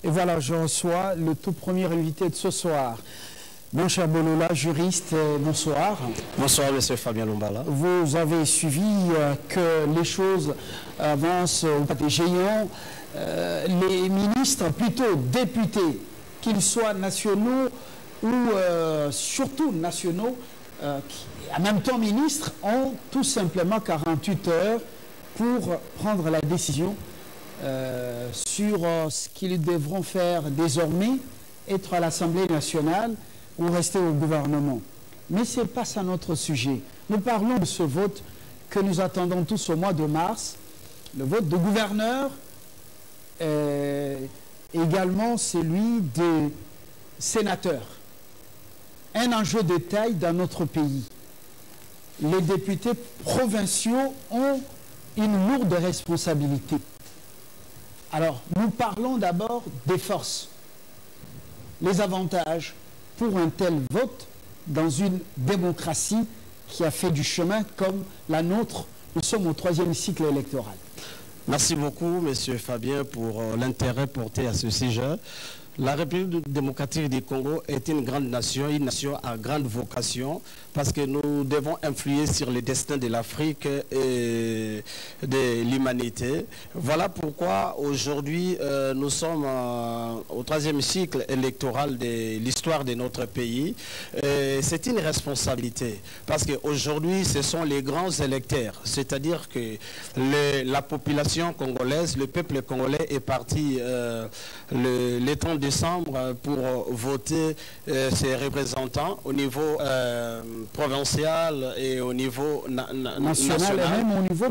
Et voilà, je reçois le tout premier invité de ce soir. Mon cher Bolola, juriste, bonsoir. Bonsoir, monsieur Fabien Lombala. Vous avez suivi que les choses avancent au pas des géants. Les ministres, plutôt députés, qu'ils soient nationaux ou surtout nationaux, qui en même temps ministres, ont tout simplement 48 heures pour prendre la décision sur ce qu'ils devront faire désormais, être à l'Assemblée nationale ou rester au gouvernement. Mais ce n'est pas ça notre sujet. Nous parlons de ce vote que nous attendons tous au mois de mars, le vote de gouverneur, également celui des sénateurs. Un enjeu de taille dans notre pays. Les députés provinciaux ont une lourde responsabilité. Alors, nous parlons d'abord des forces, les avantages pour un tel vote dans une démocratie qui a fait du chemin comme la nôtre. Nous sommes au 3e cycle électoral. Merci beaucoup, monsieur Fabien, pour l'intérêt porté à ce sujet. La République démocratique du Congo est une nation à grande vocation, parce que nous devons influer sur le destin de l'Afrique et de l'humanité. Voilà pourquoi aujourd'hui nous sommes au 3e cycle électoral de l'histoire de notre pays. C'est une responsabilité, parce qu'aujourd'hui ce sont les grands électeurs, c'est-à-dire que la population congolaise, le peuple congolais est parti le 30 décembre pour voter ses représentants au niveau provincial et au niveau national. Et même au niveau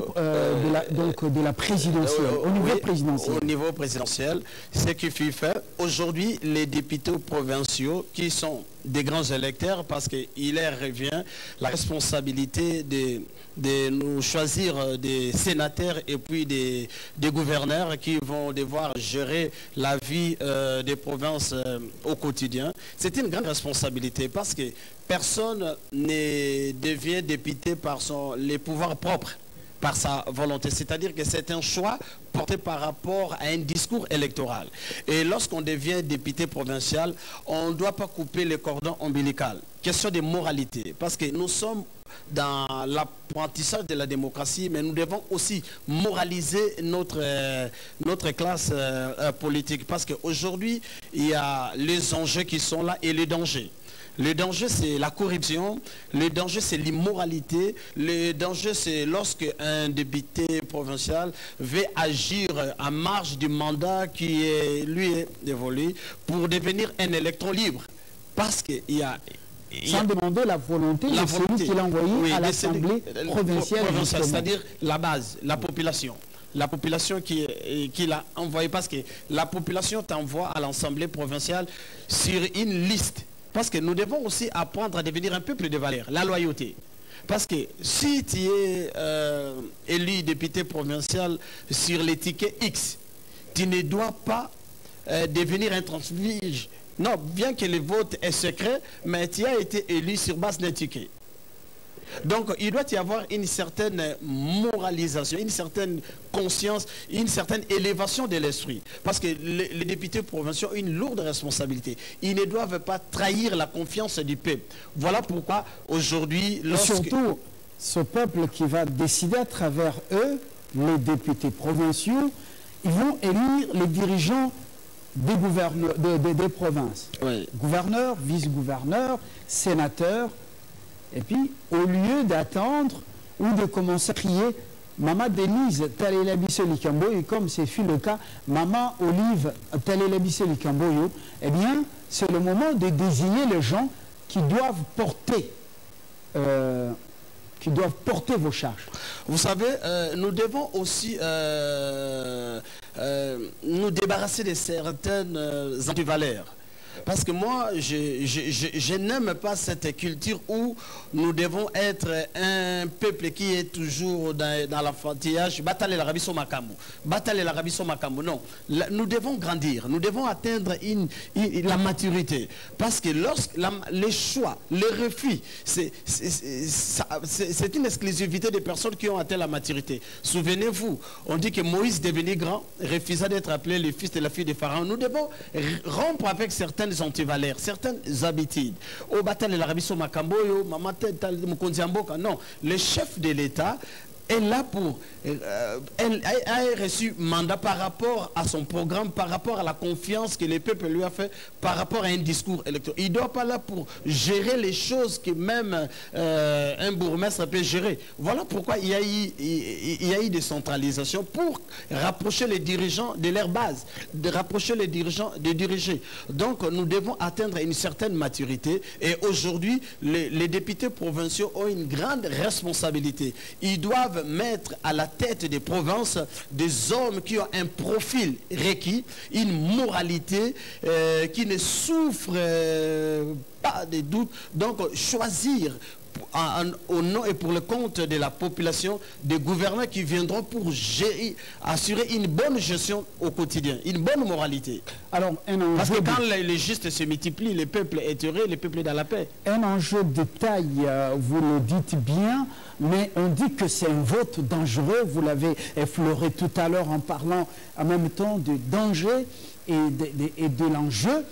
de la présidentielle. Au niveau présidentiel. Au niveau présidentiel. Ce qui fut fait. Aujourd'hui, les députés provinciaux qui sont des grands électeurs, parce qu'il leur revient la responsabilité de nous choisir des sénateurs et puis des gouverneurs qui vont devoir gérer la vie des provinces au quotidien. C'est une grande responsabilité, parce que personne ne devient député par les pouvoirs propres, par sa volonté. C'est-à-dire que c'est un choix porté par rapport à un discours électoral. Et lorsqu'on devient député provincial, on ne doit pas couper le cordon ombilical. Question de moralité, parce que nous sommes dans l'apprentissage de la démocratie, mais nous devons aussi moraliser notre classe politique, parce qu'aujourd'hui, il y a les enjeux qui sont là et les dangers. Le danger, c'est la corruption. Le danger, c'est l'immoralité. Le danger, c'est lorsque un député provincial veut agir en marge du mandat qui lui est dévolu pour devenir un électron libre. Parce qu'il y a... Sans demander la volonté de celui qui l'a envoyé à l'Assemblée provinciale. C'est-à-dire la base, la population. La population qui l'a envoyé, parce que la population t'envoie à l'Assemblée provinciale sur une liste. Parce que nous devons aussi apprendre à devenir un peuple de valeurs, la loyauté. Parce que si tu es élu député provincial sur les tickets X, tu ne dois pas devenir un transfuge. Non, bien que le vote est secret, mais tu as été élu sur base d'un ticket. Donc, il doit y avoir une certaine moralisation, une certaine conscience, une certaine élévation de l'esprit. Parce que les députés provinciaux ont une lourde responsabilité. Ils ne doivent pas trahir la confiance du peuple. Voilà pourquoi aujourd'hui... Surtout, ce peuple qui va décider à travers eux, les députés provinciaux, ils vont élire les dirigeants des provinces. Oui. Gouverneurs, vice-gouverneurs, sénateurs. Et puis, au lieu d'attendre ou de commencer à crier « Maman Denise, talela biso likamboyo », comme c'est fut le cas « Maman Olive, talela biso likamboyo », eh bien, c'est le moment de désigner les gens qui doivent porter vos charges. Vous savez, nous devons aussi nous débarrasser de certaines antivaleurs. Parce que moi, je n'aime pas cette culture où nous devons être un peuple qui est toujours dans l'enfantillage. Bataille l'Arabie sur Makambo. Bataille l'Arabie sur Makambo. Non. Nous devons grandir. Nous devons atteindre la maturité. Parce que lorsque les choix, les refus, c'est une exclusivité des personnes qui ont atteint la maturité. Souvenez-vous, on dit que Moïse, devenu grand, refusa d'être appelé le fils de la fille de Pharaon. Nous devons rompre avec certaines antivaleurs, certaines habitudes. Au bataille de l'Arabie sur Makambo, non, le chef de l'État est là pour... elle a reçu mandat par rapport à son programme, par rapport à la confiance que le peuple lui a fait, par rapport à un discours électoral. Il ne doit pas là pour gérer les choses que même un bourgmestre peut gérer. Voilà pourquoi il y a eu des centralisations pour rapprocher les dirigeants de leur base, de rapprocher les dirigeants des dirigés. Donc nous devons atteindre une certaine maturité et aujourd'hui les députés provinciaux ont une grande responsabilité. Ils doivent mettre à la tête des provinces des hommes qui ont un profil requis, une moralité qui ne souffre pas de doute. Donc choisir au nom et pour le compte de la population des gouvernants qui viendront pour assurer une bonne gestion au quotidien, une bonne moralité. Alors, parce que quand les justes se multiplient, le peuple est heureux, le peuple est dans la paix. Un enjeu de taille, vous le dites bien, mais on dit que c'est un vote dangereux. Vous l'avez effleuré tout à l'heure en parlant en même temps du danger et de l'enjeu.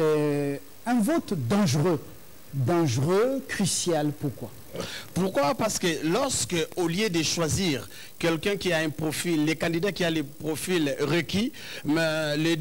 Un vote dangereux. Dangereux, crucial, pourquoi? Pourquoi? Parce que lorsque, au lieu de choisir quelqu'un qui a un profil, les candidats qui a les profils requis, mais les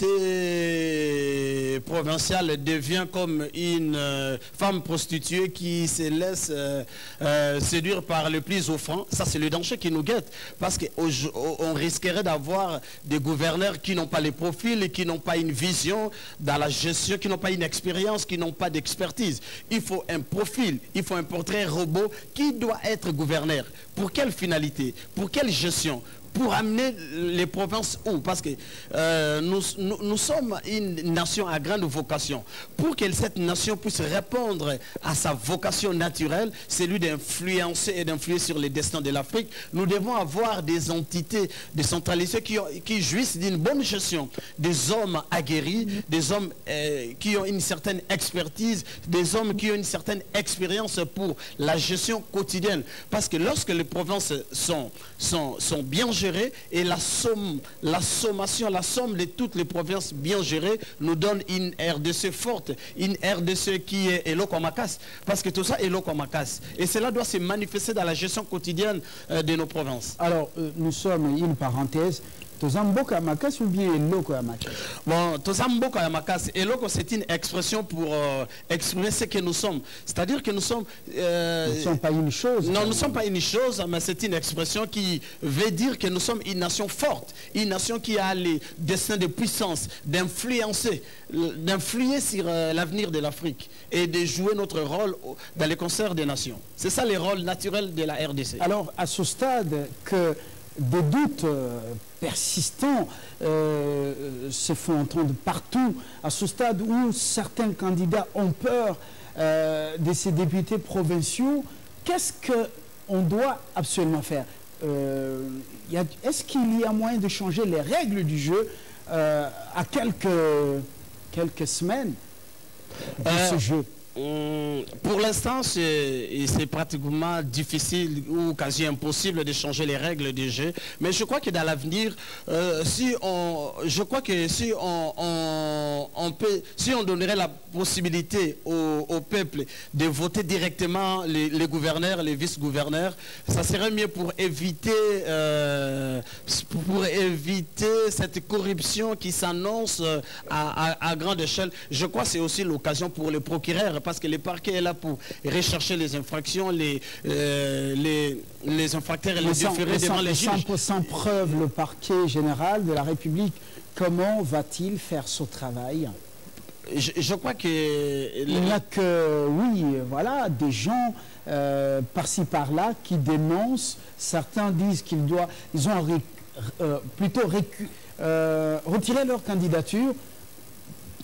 députés provinciales devient comme une femme prostituée qui se laisse séduire par le plus offrant. Ça, c'est le danger qui nous guette. Parce qu'on risquerait d'avoir des gouverneurs qui n'ont pas les profils, qui n'ont pas une vision dans la gestion, qui n'ont pas une expérience, qui n'ont pas d'expertise. Il faut un profil, il faut un portrait robot qui doit être gouverneur. Pour quelle finalité? Pour quelle gestion? Pour amener les provinces où? Parce que nous sommes une nation à grande vocation. Pour que cette nation puisse répondre à sa vocation naturelle, celui d'influencer et d'influer sur les destins de l'Afrique, nous devons avoir des entités décentralisées qui jouissent d'une bonne gestion. Des hommes aguerris, des hommes qui ont une certaine expertise, des hommes qui ont une certaine expérience pour la gestion quotidienne. Parce que lorsque les provinces sont bien gérées, et la somme de toutes les provinces bien gérées nous donne une RDC forte, une RDC qui est Eloko-Makas, parce que tout ça est Eloko-Makas. Et cela doit se manifester dans la gestion quotidienne de nos provinces. Alors, nous sommes, une parenthèse, Tozamboka Amakas ou bien Eloko Amakas? Bon, Tozamboka Amakas, Eloko, c'est une expression pour exprimer ce que nous sommes. C'est-à-dire que nous sommes... nous ne sommes pas une chose. Non, nous ne sommes pas une chose, mais c'est une expression qui veut dire que nous sommes une nation forte, une nation qui a les destins de puissance, d'influencer, d'influer sur l'avenir de l'Afrique et de jouer notre rôle dans les concerts des nations. C'est ça le rôle naturel de la RDC. Alors, à ce stade que des doutes persistants se font entendre partout, à ce stade où certains candidats ont peur de ces députés provinciaux, qu'est-ce qu'on doit absolument faire? Est-ce qu'il y a moyen de changer les règles du jeu à quelques semaines de ce jeu? Pour l'instant, c'est pratiquement difficile ou quasi impossible de changer les règles du jeu. Mais je crois que dans l'avenir, si on donnerait la possibilité au peuple de voter directement les gouverneurs, les vice-gouverneurs, ça serait mieux pour éviter cette corruption qui s'annonce à grande échelle. Je crois que c'est aussi l'occasion pour les procureurs, parce que le parquet est là pour rechercher les infractions, les infracteurs et les déférer devant les juges. Sans preuve, le parquet général de la République, comment va-t-il faire son travail? Je crois que... Il n'y a que, oui, voilà, des gens par-ci par-là qui dénoncent. Certains disent qu'ils ont plutôt retiré leur candidature.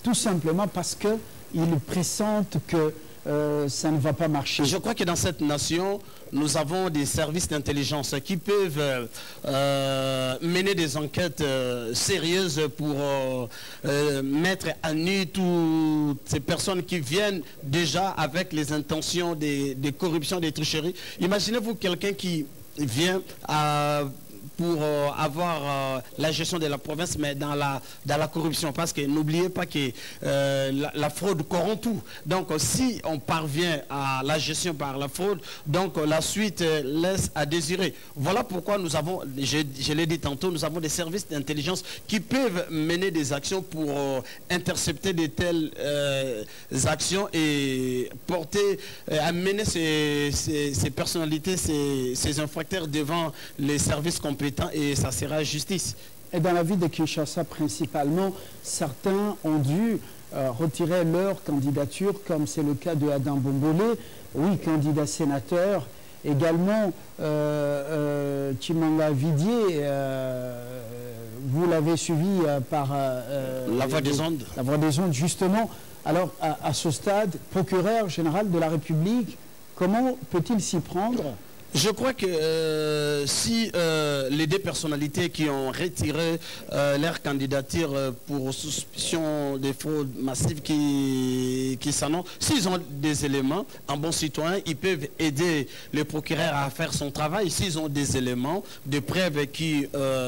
tout simplement parce qu'ils pressentent que ça ne va pas marcher. Je crois que dans cette nation, nous avons des services d'intelligence qui peuvent mener des enquêtes sérieuses pour mettre à nu toutes ces personnes qui viennent déjà avec les intentions des corruptions, des tricheries. Imaginez-vous quelqu'un qui vient pour avoir la gestion de la province, mais dans la corruption. Parce que n'oubliez pas que la fraude corrompt tout. Donc si on parvient à la gestion par la fraude, donc la suite laisse à désirer. Voilà pourquoi nous avons, je l'ai dit tantôt, nous avons des services d'intelligence qui peuvent mener des actions pour intercepter de telles actions et porter, amener ces personnalités, ces infracteurs devant les services compétents, et ça sera justice. Et dans la ville de Kinshasa principalement, certains ont dû retirer leur candidature, comme c'est le cas de Adam Bombolé, oui, candidat sénateur. Également, Chimanga Vidier, vous l'avez suivi par... la Voix des Ondes. La Voix des Ondes, justement. Alors, à ce stade, procureur général de la République, comment peut-il s'y prendre ? Je crois que si les deux personnalités qui ont retiré leur candidature pour suspicion de fraude massive qui s'annoncent, s'ils ont des éléments, en bon citoyen, ils peuvent aider le procureur à faire son travail. S'ils ont des éléments, de preuves qui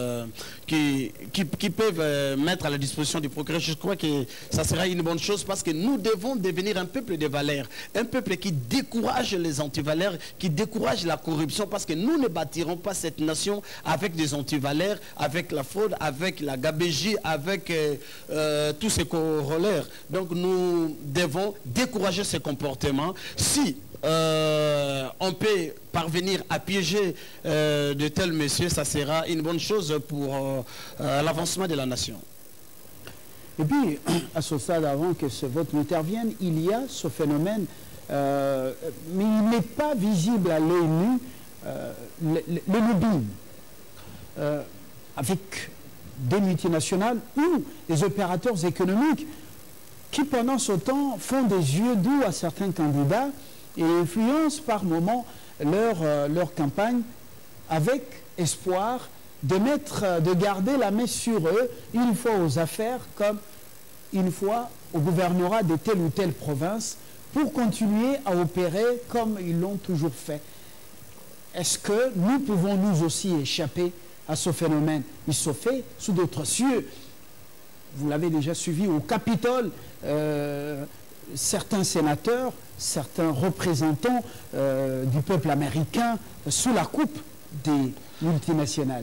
peuvent mettre à la disposition du procureur, je crois que ça sera une bonne chose parce que nous devons devenir un peuple de valeurs, un peuple qui décourage les antivaleurs, qui décourage la corruption, parce que nous ne bâtirons pas cette nation avec des antivaleurs, avec la fraude, avec la gabégie, avec tous ces corollaires. Donc nous devons décourager ces comportements. Si on peut parvenir à piéger de tels messieurs, ça sera une bonne chose pour l'avancement de la nation. Et puis, à ce stade, avant que ce vote n'intervienne, il y a ce phénomène, mais il n'est pas visible à l'œil nu, le lobbying, avec des multinationales ou des opérateurs économiques qui, pendant ce temps, font des yeux doux à certains candidats et influencent par moments leur campagne avec espoir de garder la main sur eux, une fois aux affaires comme une fois au gouvernorat de telle ou telle province, pour continuer à opérer comme ils l'ont toujours fait. Est-ce que nous pouvons nous aussi échapper à ce phénomène? Il se fait sous d'autres cieux. Vous l'avez déjà suivi au Capitole, certains sénateurs, certains représentants du peuple américain sous la coupe des multinationales.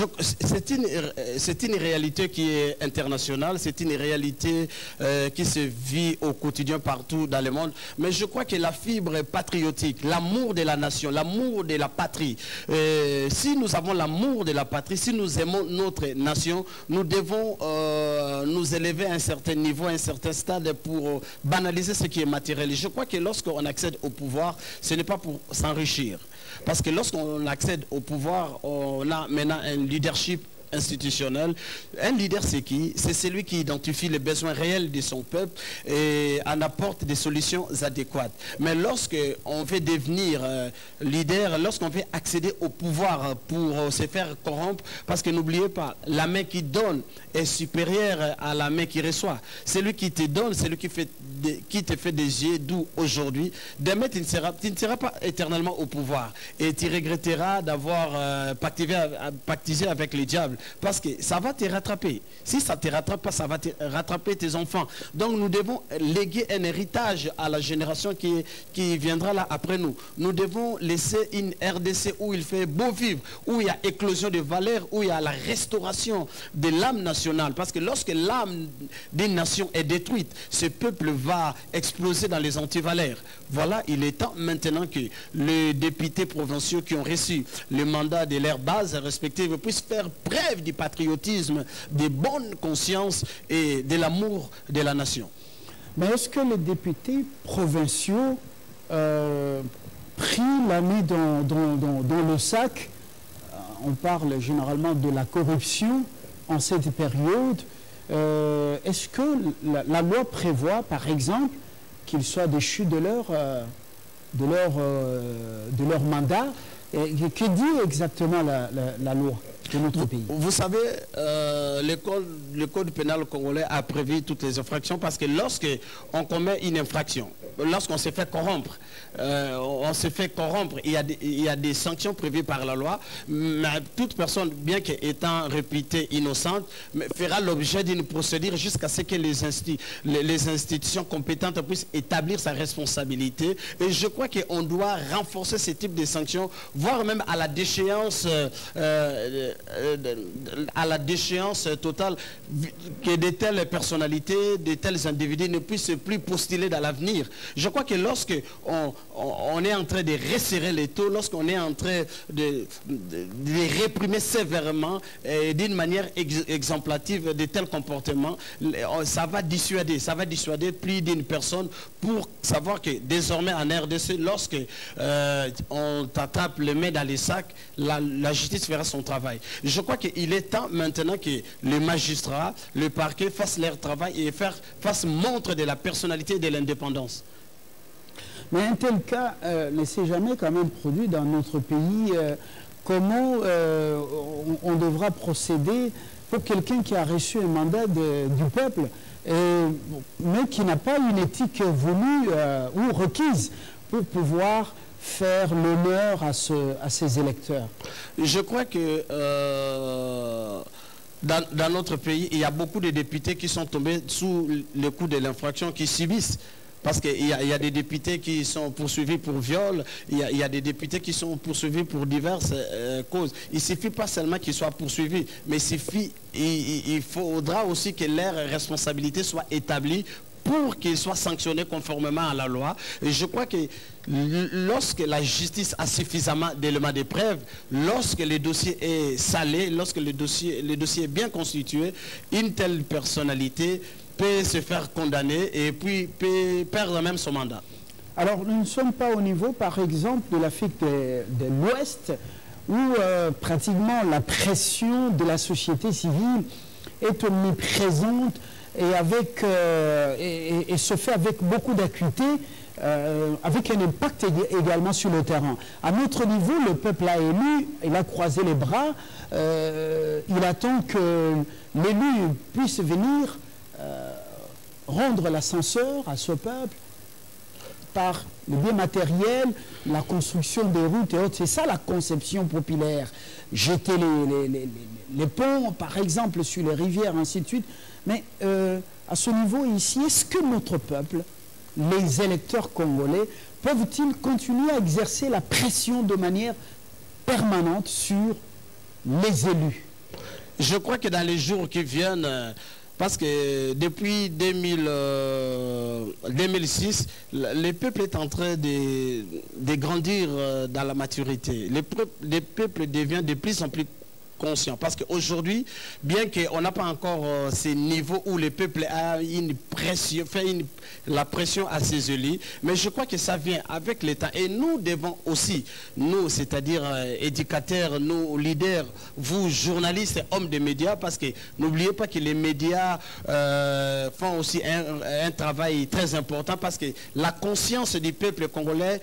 C'est une réalité qui est internationale, c'est une réalité qui se vit au quotidien partout dans le monde. Mais je crois que la fibre patriotique, l'amour de la nation, l'amour de la patrie, si nous avons l'amour de la patrie, si nous aimons notre nation, nous devons nous élever à un certain niveau, à un certain stade pour banaliser ce qui est matériel. Je crois que lorsqu'on accède au pouvoir, ce n'est pas pour s'enrichir. Parce que lorsqu'on accède au pouvoir, on a maintenant un leadership institutionnel. Un leader, c'est qui? C'est celui qui identifie les besoins réels de son peuple et en apporte des solutions adéquates. Mais lorsqu'on veut devenir leader, lorsqu'on veut accéder au pouvoir pour se faire corrompre, parce que n'oubliez pas, la main qui donne est supérieure à la main qui reçoit. Celui qui te donne, celui qui te fait des yeux doux aujourd'hui, demain tu ne seras pas éternellement au pouvoir. Et tu regretteras d'avoir pactisé avec les diables. Parce que ça va te rattraper. Si ça ne te rattrape pas, ça va te rattraper tes enfants. Donc nous devons léguer un héritage à la génération qui viendra là après nous. Nous devons laisser une RDC où il fait beau vivre, où il y a éclosion de valeurs, où il y a la restauration de l'âme nationale. Parce que lorsque l'âme d'une nation est détruite, ce peuple va exploser dans les antivaleurs. Voilà, il est temps maintenant que les députés provinciaux qui ont reçu le mandat de leurs bases respectives puissent faire preuve du patriotisme, de bonne conscience et de l'amour de la nation. Mais est-ce que les députés provinciaux pris la main dans le sac, on parle généralement de la corruption en cette période, Est-ce que la loi prévoit, par exemple, qu'ils soient déchus de leur mandat? Et que dit exactement la loi de notre pays? Vous savez, le code pénal congolais a prévu toutes les infractions parce que lorsqu'on commet une infraction, lorsqu'on se fait corrompre, il y a des sanctions prévues par la loi, mais toute personne, bien qu'étant réputée innocente, fera l'objet d'une procédure jusqu'à ce que les institutions compétentes puissent établir sa responsabilité. Et je crois qu'on doit renforcer ce type de sanctions, voire même à la déchéance totale, que de telles personnalités, de tels individus ne puissent plus postuler dans l'avenir. Je crois que lorsque on est en train de resserrer les taux, lorsqu'on est en train de réprimer sévèrement et d'une manière exemplative de tels comportements, ça va dissuader plus d'une personne pour savoir que désormais en RDC, lorsque on t'attrape le main dans les sacs, la justice fera son travail. Je crois qu'il est temps maintenant que les magistrats, le parquet fassent leur travail et fassent montre de la personnalité et de l'indépendance. Mais un tel cas ne s'est jamais quand même produit dans notre pays. Comment on devra procéder pour quelqu'un qui a reçu un mandat du peuple, mais qui n'a pas une éthique voulue ou requise pour pouvoir faire l'honneur à ses électeurs? Je crois que dans notre pays, il y a beaucoup de députés qui sont tombés sous le coup de l'infraction, qui subissent. Parce qu'il y a des députés qui sont poursuivis pour viol, il y a des députés qui sont poursuivis pour diverses causes. Il ne suffit pas seulement qu'ils soient poursuivis, mais il faudra aussi que leur responsabilité soit établie pour qu'ils soient sanctionnés conformément à la loi. Et je crois que lorsque la justice a suffisamment d'éléments de preuve, lorsque le dossier est salé, lorsque le dossier est bien constitué, une telle personnalité peut se faire condamner et puis peut perdre même son mandat. Alors, nous ne sommes pas au niveau, par exemple, de l'Afrique de l'Ouest, où pratiquement la pression de la société civile est omniprésente et se fait avec beaucoup d'acuité, avec un impact également sur le terrain. À notre niveau, le peuple a élu, il a croisé les bras, il attend que l'élu puisse venir rendre l'ascenseur à ce peuple par le bien matériel, la construction des routes et autres. C'est ça la conception populaire. Jeter les ponts, par exemple, sur les rivières, ainsi de suite. Mais à ce niveau ici, est-ce que notre peuple, les électeurs congolais, peuvent-ils continuer à exercer la pression de manière permanente sur les élus? Je crois que dans les jours qui viennent, parce que depuis 2006, le peuple est en train de grandir dans la maturité. Le peuple devient de plus en plus conscient. Parce qu'aujourd'hui, bien qu'on n'a pas encore ces niveaux où le peuple a une pression, la pression à ses élus, mais je crois que ça vient avec l'État. Et nous devons aussi, nous, c'est-à-dire éducateurs, nous, leaders, vous, journalistes et hommes de médias, parce que n'oubliez pas que les médias font aussi un travail très important, parce que la conscience du peuple congolais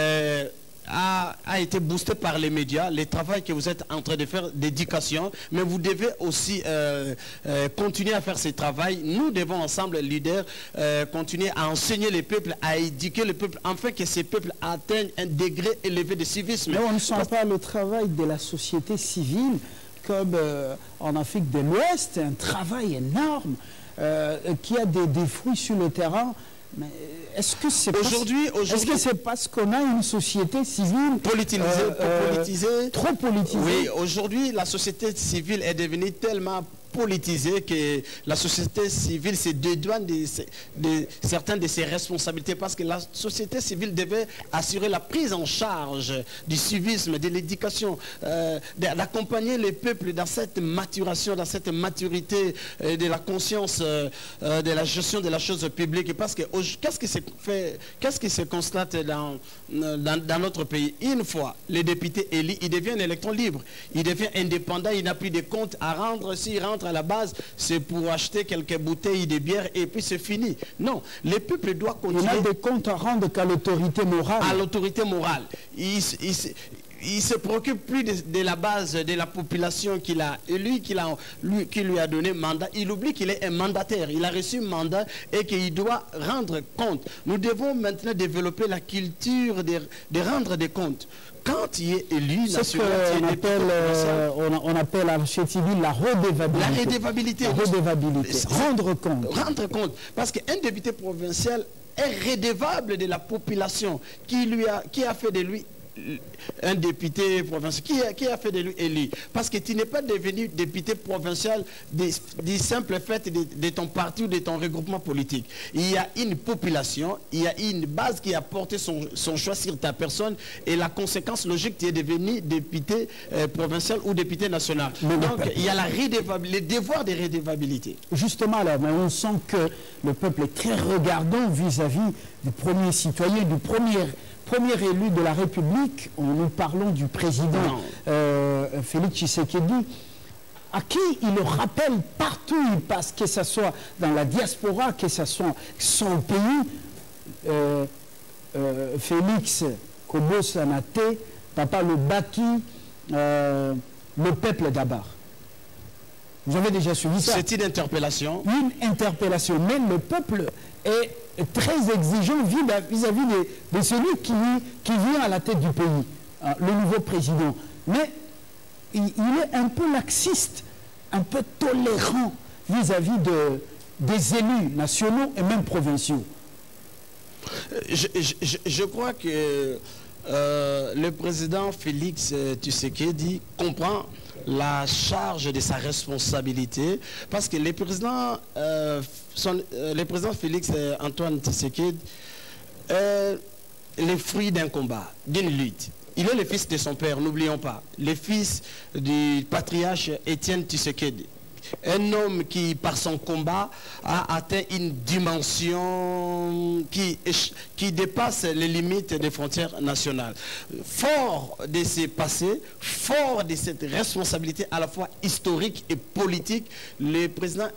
a été boosté par les médias, le travail que vous êtes en train de faire d'éducation, mais vous devez aussi continuer à faire ce travail. Nous devons ensemble, leaders, continuer à enseigner les peuples, à éduquer le peuple, afin que ces peuples atteignent un degré élevé de civisme. Mais on ne sent pas le travail de la société civile comme en Afrique de l'Ouest, un travail énorme qui a des fruits sur le terrain. Mais est-ce que c'est parce qu'on a une société civile politisée, trop politisée? Oui, aujourd'hui, la société civile est devenue tellement politisée que la société civile se dédouane de certaines de ses responsabilités, parce que la société civile devait assurer la prise en charge du civisme, de l'éducation, d'accompagner les peuples dans cette maturation, dans cette maturité de la conscience de la gestion de la chose publique. Parce que qu'est-ce qui se constate dans notre pays? Une fois le député élu, il devient un électron libre, il devient indépendant, il n'a plus de comptes à rendre. S'il rentre rentre à la base, c'est pour acheter quelques bouteilles de bière et puis c'est fini. Non, le peuple doit continuer. Il a des comptes à rendre qu'à l'autorité morale. À l'autorité morale. Il se préoccupe plus de la base de la population qu'il a élu, qui lui a donné mandat. Il oublie qu'il est un mandataire. Il a reçu un mandat et qu'il doit rendre compte. Nous devons maintenant développer la culture de rendre des comptes. Quand il est élu, c'est ce qu'on appelle à chez civil la redevabilité. La redevabilité. La redevabilité. Rendre compte. Rendre compte. Parce qu'un député provincial est redevable de la population qui a fait de lui un député provincial, qui a fait de lui élu. Parce que tu n'es pas devenu député provincial du simple fait de ton parti ou de ton regroupement politique. Il y a une population, il y a une base qui a porté son choix sur ta personne et la conséquence logique, tu es devenu député provincial ou député national. Donc il y a le devoir de redevabilité. Justement, là, on sent que le peuple est très regardant vis-à-vis du premier citoyen, du premier élu de la République. Nous parlons du président Félix Tshisekedi, à qui il le rappelle partout où il passe, que ce soit dans la diaspora, que ce soit son pays. Félix Kobo Sanate, Papa le Baki, le peuple d'abord. Vous avez déjà suivi ça? C'est une interpellation. Une interpellation. Même le peuple est très exigeant vis-à-vis de celui qui vient à la tête du pays, le nouveau président. Mais il est un peu laxiste, un peu tolérant vis-à-vis des élus nationaux et même provinciaux. Je crois que le président Félix Tshisekedi comprend la charge de sa responsabilité, parce que le président Félix Antoine Tshisekedi est le fruit d'un combat, d'une lutte. Il est le fils de son père, n'oublions pas, le fils du patriarche Étienne Tshisekedi. Un homme qui, par son combat, a atteint une dimension qui dépasse les limites des frontières nationales. Fort de ses passés, fort de cette responsabilité à la fois historique et politique, le président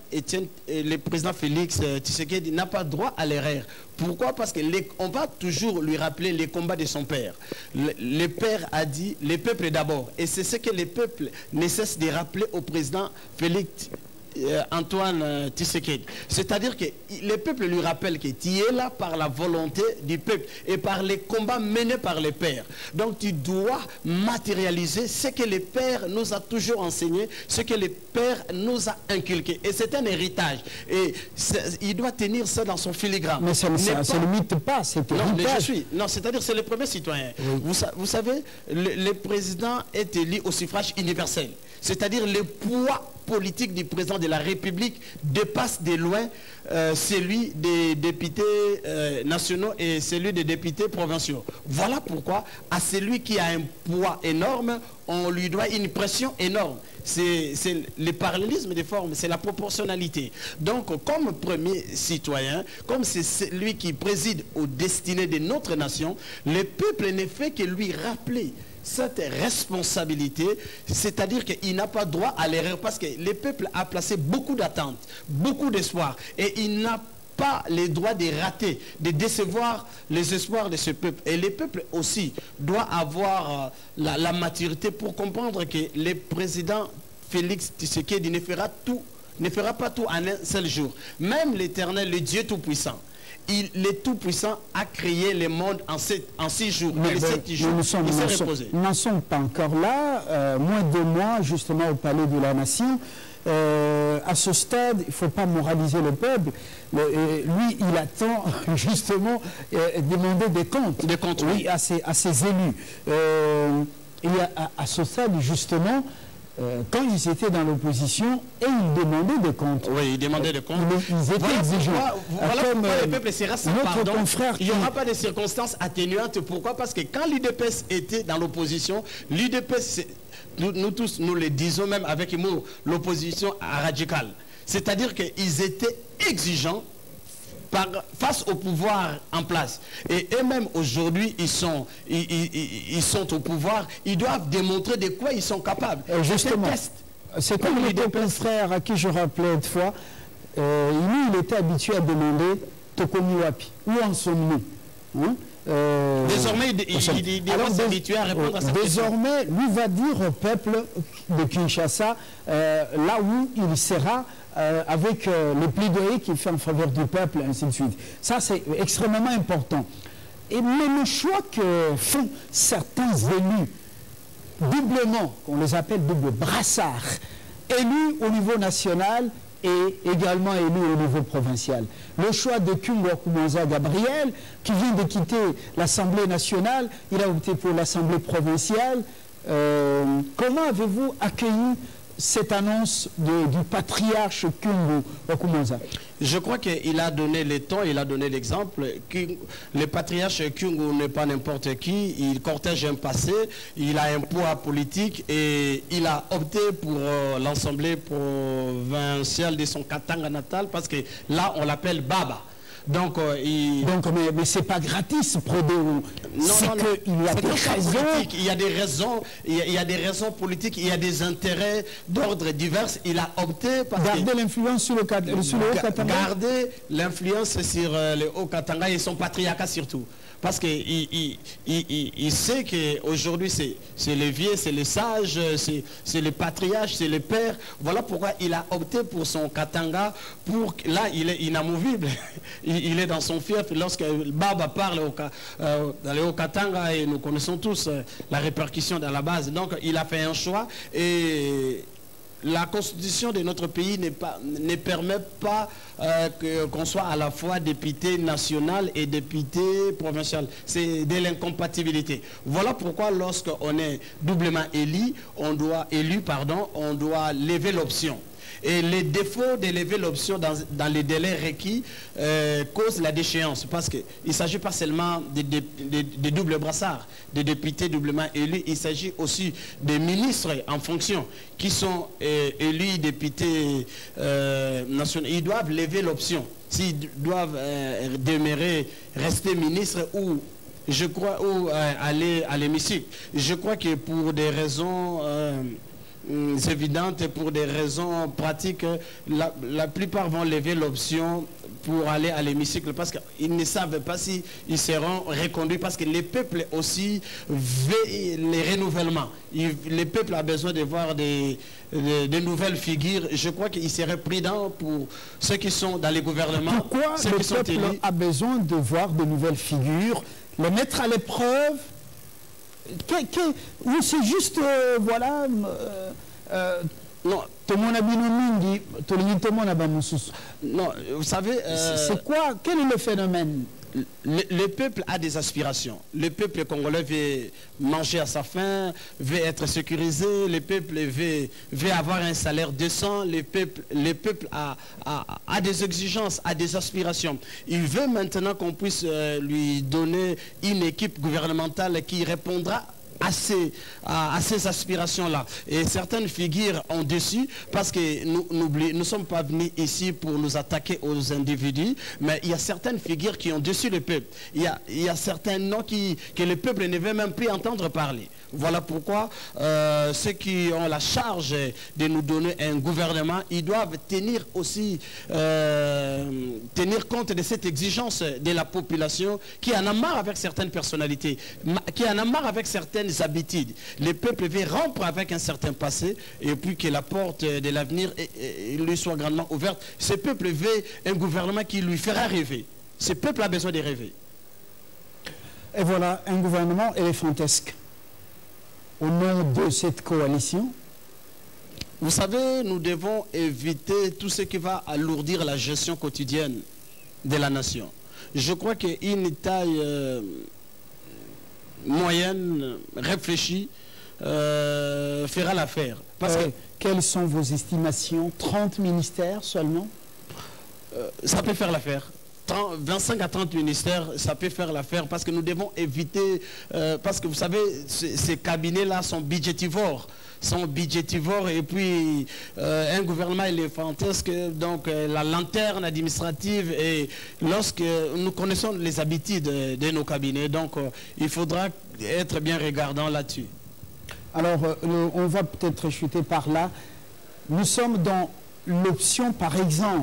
Félix Tshisekedi n'a pas droit à l'erreur. Pourquoi? Parce qu'on va toujours lui rappeler les combats de son père. Le père a dit, le peuple d'abord. Et c'est ce que le peuple ne cesse de rappeler au président Félix Antoine Tshisekedi. C'est-à-dire que le peuple lui rappelle que tu es là par la volonté du peuple et par les combats menés par les pères. Donc tu dois matérialiser ce que le père nous a toujours enseigné, ce que le père nous a inculqué. Et c'est un héritage. Et il doit tenir ça dans son filigrane. Mais ça ne limite pas cet héritage. Non, c'est-à-dire c'est le premier citoyen. Oui. Vous savez, le président est élu au suffrage universel. C'est-à-dire le poids politique du président de la République dépasse de loin celui des députés nationaux et celui des députés provinciaux. Voilà pourquoi à celui qui a un poids énorme, on lui doit une pression énorme. C'est le parallélisme des formes, c'est la proportionnalité. Donc, comme premier citoyen, comme c'est lui qui préside aux destinées de notre nation, le peuple ne fait que lui rappeler cette responsabilité, c'est-à-dire qu'il n'a pas droit à l'erreur parce que le peuple a placé beaucoup d'attentes, beaucoup d'espoir et il n'a pas le droit de rater, de décevoir les espoirs de ce peuple. Et le peuple aussi doit avoir la maturité pour comprendre que le président Félix Tshisekedi ne fera pas tout en un seul jour. Même l'Éternel, le Dieu Tout-Puissant, le Tout-Puissant a créé le monde en 6 jours. Nous n'en sommes pas encore là. Moins de 2 mois, justement, au Palais de la Nation. À ce stade, il ne faut pas moraliser le peuple. Lui, il attend justement demander des comptes. Des comptes, oui, à ses élus. Et à ce stade, justement, quand ils étaient dans l'opposition, et ils demandaient des comptes. Oui, ils demandaient des comptes. Ils étaient exigeants. Voilà pourquoi le peuple sera sans pardon. Il n'y aura pas de circonstances atténuantes. Pourquoi? Parce que quand l'UDPS était dans l'opposition, l'UDPS, nous tous, nous le disons même avec l'opposition radicale. C'est-à-dire qu'ils étaient exigeants face au pouvoir en place. Et eux-mêmes, aujourd'hui, ils sont au pouvoir. Ils doivent démontrer de quoi ils sont capables. Justement. C'est comme les deux confrères à qui je rappelais autrefois, il était habitué à demander Tokomi Wapi, où en sommes-nous, hein? Désormais, il doit s'habituer à répondre à cette question. Désormais, lui va dire au peuple de Kinshasa, là où il sera, avec les plaidoyers qu'il fait en faveur du peuple, et ainsi de suite. Ça, c'est extrêmement important. Mais le choix que font certains élus, doublement, on les appelle double brassard, élus au niveau national et également élus au niveau provincial. Le choix de Kungo Kumanza Gabriel, qui vient de quitter l'Assemblée nationale, il a opté pour l'Assemblée provinciale. Comment avez-vous accueilli cette annonce du patriarche Kungo Kumanza? Je crois qu'il a donné le temps, il a donné l'exemple. Le patriarche Kungo n'est pas n'importe qui, il cortège un passé, il a un poids politique et il a opté pour l'Assemblée provinciale de son Katanga natal parce que là on l'appelle Baba. Donc, mais c'est pas gratis, Prodéo. C'est qu'il y a des raisons. Il y a des raisons, il y a des raisons politiques, il y a des intérêts d'ordre divers. Il a opté pour garder l'influence sur le Haut-Katanga. Garder l'influence sur le Haut-Katanga et son patriarcat surtout. Parce qu'il sait qu'aujourd'hui, c'est les vieux, c'est les sages, c'est les patriarches, c'est les pères. Voilà pourquoi il a opté pour son Katanga. Là, il est inamovible. Il est dans son fief. Lorsque Baba parle dans le Haut-Katanga, et nous connaissons tous la répercussion dans la base. Donc, il a fait un choix. Et la constitution de notre pays ne permet pas qu'on soit à la fois député national et député provincial. C'est de l'incompatibilité. Voilà pourquoi lorsqu'on est doublement élu, on doit lever l'option. Et les défauts de lever l'option dans les délais requis causent la déchéance. Parce qu'il ne s'agit pas seulement des doubles brassards, des députés doublement élus. Il s'agit aussi des ministres en fonction qui sont élus députés nationaux. Ils doivent lever l'option. S'ils doivent rester ministres ou aller à l'hémicycle. Je crois que pour des raisons évidentes et pour des raisons pratiques, la plupart vont lever l'option pour aller à l'hémicycle parce qu'ils ne savent pas s'ils seront reconduits parce que les peuples aussi veulent les renouvellements. Le peuple a besoin de voir des nouvelles figures. Je crois qu'il serait prudent pour ceux qui sont dans les gouvernements. Pourquoi le peuple a besoin de voir de nouvelles figures, les mettre à l'épreuve? Ou c'est juste, voilà... non, non, vous savez... c'est quoi? Quel est le phénomène? Le peuple a des aspirations. Le peuple congolais veut manger à sa faim, veut être sécurisé, le peuple veut avoir un salaire décent, le peuple a des exigences, a des aspirations. Il veut maintenant qu'on puisse lui donner une équipe gouvernementale qui répondra à ces aspirations-là. Et certaines figures ont déçu parce que nous ne sommes pas venus ici pour nous attaquer aux individus, mais il y a certaines figures qui ont déçu le peuple. Il y a certains noms que le peuple ne veut même plus entendre parler. Voilà pourquoi ceux qui ont la charge de nous donner un gouvernement, ils doivent tenir aussi tenir compte de cette exigence de la population qui en a marre avec certaines personnalités, qui en a marre avec certaines habitudes. Le peuple veut rompre avec un certain passé et puis que la porte de l'avenir lui soit grandement ouverte. Ce peuple veut un gouvernement qui lui fera rêver. Ce peuple a besoin de rêver. Et voilà un gouvernement éléphantesque. Au nom de cette coalition, vous savez, nous devons éviter tout ce qui va alourdir la gestion quotidienne de la nation. Je crois qu'une taille moyenne, réfléchie, fera l'affaire. Quelles sont vos estimations? 30 ministères seulement? Ça peut faire l'affaire. 25 à 30 ministères, ça peut faire l'affaire parce que nous devons éviter, parce que vous savez, ces cabinets-là sont budgétivores. Et puis un gouvernement éléphantesque, donc la lanterne administrative, et lorsque nous connaissons les habitudes de nos cabinets, donc il faudra être bien regardant là-dessus. Alors on va peut-être chuter par là. Nous sommes dans l'option, par exemple,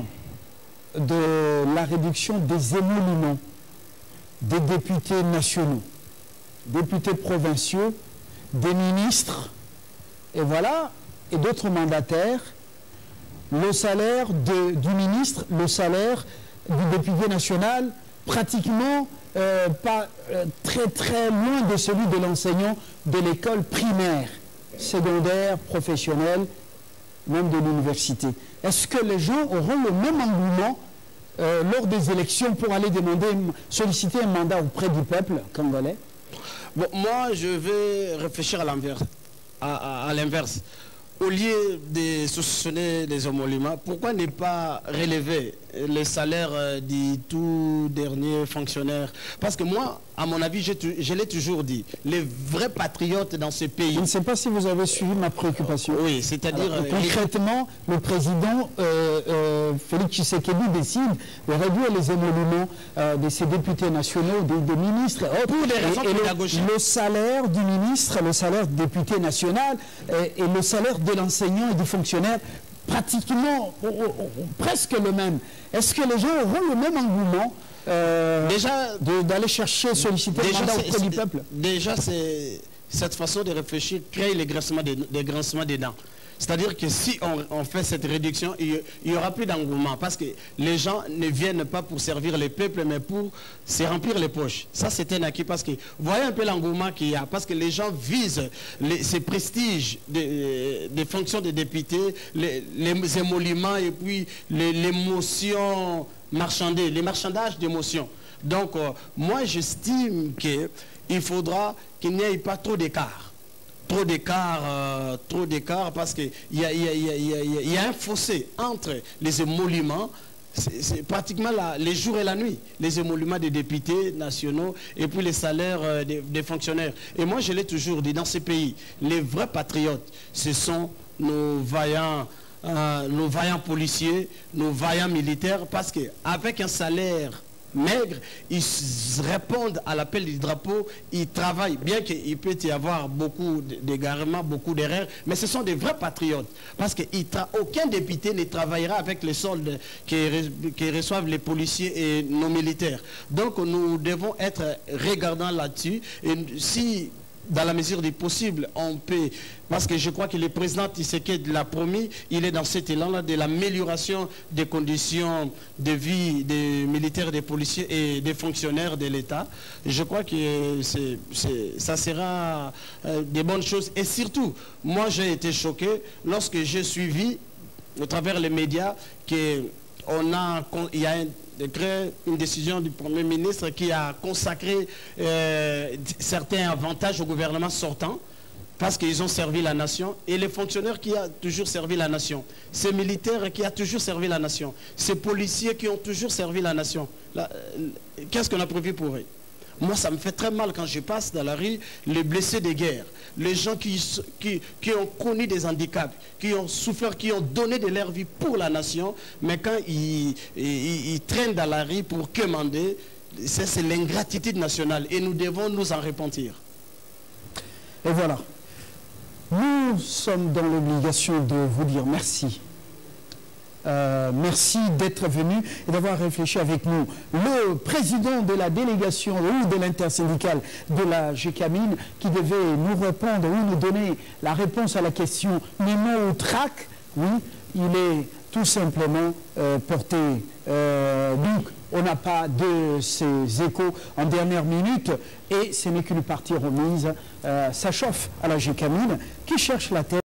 de la réduction des émoluments des députés nationaux, députés provinciaux, des ministres, et voilà, et d'autres mandataires. Le salaire du ministre, le salaire du député national, pratiquement pas très très loin de celui de l'enseignant de l'école primaire, secondaire, professionnelle, même de l'université. Est-ce que les gens auront le même engouement lors des élections pour aller solliciter un mandat auprès du peuple congolais? Bon, moi, je vais réfléchir à l'inverse. À l'inverse. Au lieu de soupçonner des émoluments, pourquoi ne pas relever les salaires du tout dernier fonctionnaire? Parce que moi, à mon avis, je l'ai toujours dit, les vrais patriotes dans ce pays... Je ne sais pas si vous avez suivi ma préoccupation. Oui, c'est-à-dire... Concrètement, le président Félix Tshisekedi décide de réduire les émoluments de ses députés nationaux, des ministres. Pour des raisons pédagogiques. Le salaire du ministre, le salaire du député national et le salaire de l'enseignant et du fonctionnaire, pratiquement, presque le même. Est-ce que les gens auront le même engouement d'aller chercher, solliciter le mandat auprès du peuple? Déjà, cette façon de réfléchir crée les grincements des dents. C'est-à-dire que si on fait cette réduction, il n'y aura plus d'engouement parce que les gens ne viennent pas pour servir le peuple, mais pour se remplir les poches. Ça, c'est un acquis parce que vous voyez un peu l'engouement qu'il y a, parce que les gens visent ces prestiges des fonctions de députés, les émoluments et puis l'émotion marchandée, les marchandages d'émotions. Donc, moi, j'estime qu'il faudra qu'il n'y ait pas trop d'écart. Trop d'écart parce qu'il y a un fossé entre les émoluments, c'est pratiquement les jours et la nuit, les émoluments des députés nationaux et puis les salaires des fonctionnaires. Et moi, je l'ai toujours dit, dans ces pays, les vrais patriotes, ce sont nos vaillants policiers, nos vaillants militaires, parce qu'avec un salaire maigre, ils répondent à l'appel du drapeau, ils travaillent, bien qu'il peut y avoir beaucoup d'égarements, beaucoup d'erreurs, mais ce sont des vrais patriotes, parce qu'aucun député ne travaillera avec les soldes que reçoivent les policiers et nos militaires. Donc nous devons être regardants là-dessus, et si dans la mesure du possible, on peut, parce que je crois que le président Tshisekedi l'a promis, il est dans cet élan-là de l'amélioration des conditions de vie des militaires, des policiers et des fonctionnaires de l'État. Je crois que ça sera des bonnes choses. Et surtout, moi j'ai été choqué lorsque j'ai suivi, au travers les médias, qu'il y a une décision du Premier ministre qui a consacré certains avantages au gouvernement sortant parce qu'ils ont servi la nation, et les fonctionnaires qui ont toujours servi la nation, ces militaires qui ont toujours servi la nation, ces policiers qui ont toujours servi la nation. Qu'est-ce qu'on a prévu pour eux? Moi, ça me fait très mal quand je passe dans la rue, les blessés de guerre, les gens qui ont connu des handicaps, qui ont souffert, qui ont donné de leur vie pour la nation, mais quand ils traînent dans la rue pour commander, c'est l'ingratitude nationale et nous devons nous en repentir. Et voilà. Nous sommes dans l'obligation de vous dire merci. Merci d'être venu et d'avoir réfléchi avec nous. Le président de la délégation ou de l'intersyndicale de la GECAMIN qui devait nous répondre ou nous donner la réponse à la question Nemo ou trac, oui, il est tout simplement porté. Donc, on n'a pas de ces échos en dernière minute et ce n'est qu'une partie remise. Ça chauffe à la GECAMIN qui cherche la tête.